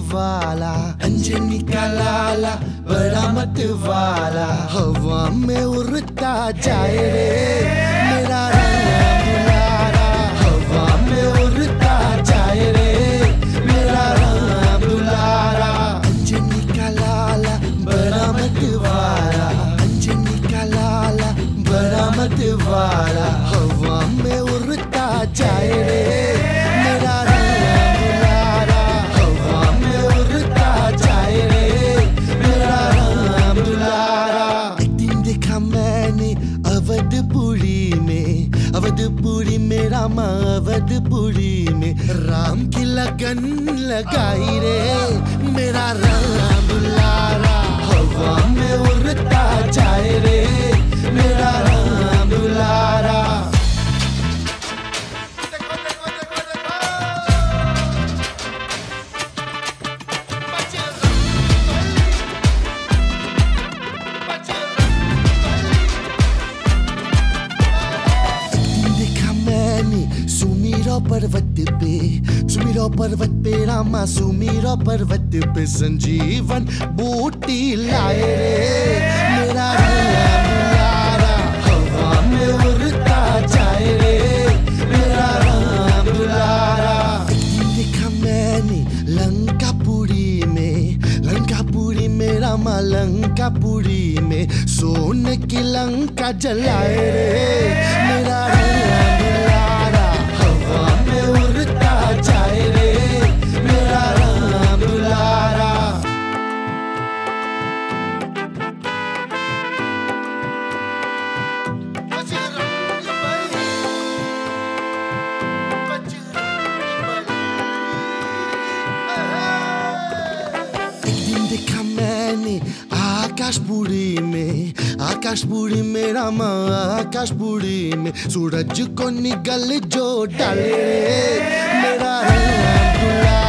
वाला, अंजनी का लाला बड़ा मत वाला, हवा में उड़ता जाए रे मेरा राम दुलारा, हवा में उड़ता जाए रे मेरा राम दुलारा। अंजनी का लाला बड़ा मत वाला, अंजनी का लाला बड़ा मत वाला, हवा में उड़ता जाए रे मेरा राम दुलारा, हवा में उड़ता जाए रे मेरा राम दुलारा। एक दिन देखा मैंने अवधपुरी में, अवधपुरी में रामा अवधपुरी में, राम की लगन लगाई रे मेरा राम दुलारा, हवा में उड़ता जाए रे मेरा राम दुलारा। सुमिरो पर्वत पे रामा, सुमिरो पर्वत पे संजीवन बूटी लाए रे मेरा राम दुलारा, हवा में उड़ता जाए रे मेरा राम दुलारा। एक दिन देखा मैंने लंकापुरी में, लंकापुरी में रामा लंकापुरी में, सोने की लंका जलाए रे मेरा राम दुलारा, हवा में उड़ता जाए रे मेरा राम दुलारा। एक दिन देखा मैंने आकाशपुरी में, आकाशपुरी में रामा आकाशपुरी में, सूरज को निगल जो डाले रे मेरा राम दुलारा,